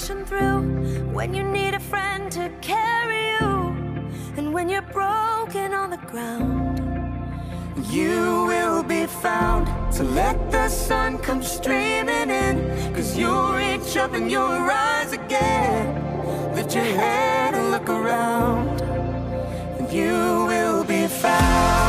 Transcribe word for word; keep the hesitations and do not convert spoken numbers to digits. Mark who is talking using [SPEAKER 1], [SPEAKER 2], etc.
[SPEAKER 1] pushing through, when you need a friend to carry you, and when you're broken on the ground, you will be found. So let the sun come streaming in, 'cause you'll reach up and you'll rise again. Lift your head and look around, and you will be found.